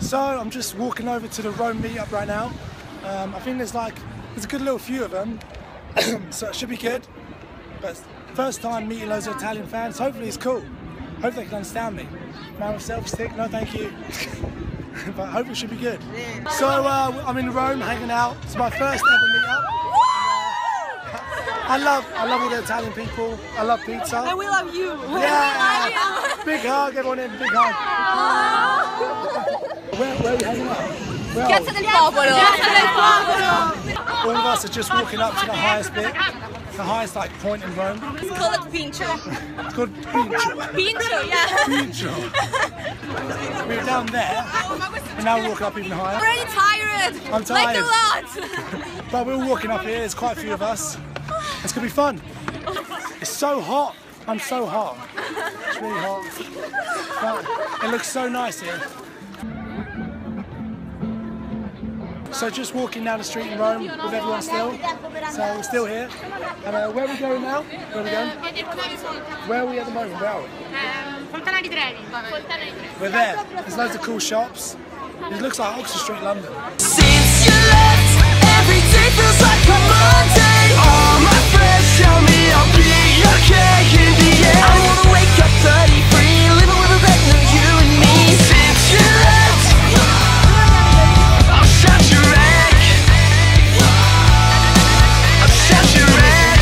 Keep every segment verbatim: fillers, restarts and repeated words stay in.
So I'm just walking over to the Rome meetup right now. Um, I think there's like, there's a good little few of them, so it should be good. But first time meeting loads of Italian fans, hopefully it's cool. Hope they can understand me. Man with selfie stick, no thank you. But hopefully it should be good. So uh, I'm in Rome hanging out. It's my first ever meetup. I love, I love all the Italian people. I love pizza. And we love you. Yeah. Big hug, everyone in, big hug. Where, where are we hanging out? Where are Piazza del Popolo. Piazza del Popolo. All of us are just walking up to the highest bit, the highest like point in Rome. It's called a Pincho. It's called Pincho. Pincho, yeah. Pincho. We were down there, and now we're walking up even higher. I'm already tired. I'm tired. Like a lot. But we're walking up here, there's quite a few of us. It's gonna be fun. It's so hot. I'm so hot. It's really hot. But it looks so nice here. So just walking down the street in Rome with everyone still. So we're still here. And uh, where are we going now? Where are we going? Where are we at the moment? Where are we? Fontana di Trevi. We're there. There's loads of cool shops. It looks like Oxford Street, London. Since you left, every day feels like a Monday. All my friends tell me I'll be okay in the end. I wanna wake up thirty-three, living with a better you and me. Since you left, I'll shout your wreck. I'll shout your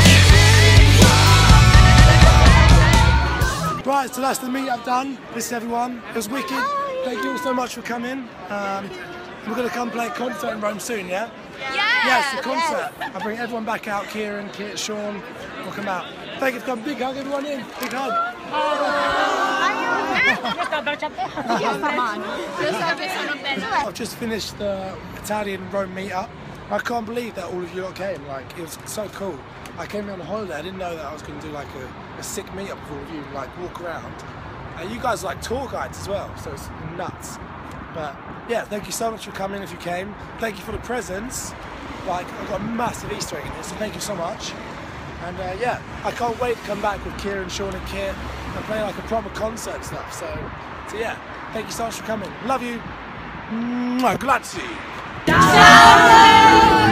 wreck. Right, so that's the meetup done. This is everyone. It was wicked. Thank you all so much for coming. Um, we're going to come play a concert in Rome soon, yeah? Yeah. Yes, the concert. I'll bring everyone back out. Kieran, Kit, Sean, will come out. Thank you for coming. Big hug, everyone in. Big hug. I've just finished the Italian Rome meetup. I can't believe that all of you lot came. Like, it was so cool. I came here on a holiday. I didn't know that I was going to do like a, a sick meetup with all of you, like walk around. And you guys are like tour guides as well, so it's nuts. But yeah, thank you so much for coming if you came. Thank you for the presents. Like, I've got a massive Easter egg in here, so thank you so much. And uh, yeah, I can't wait to come back with Kieran, Sean and Kit and play like a proper concert and stuff. So, so yeah, thank you so much for coming. Love you. Mwah, grazie. Ciao.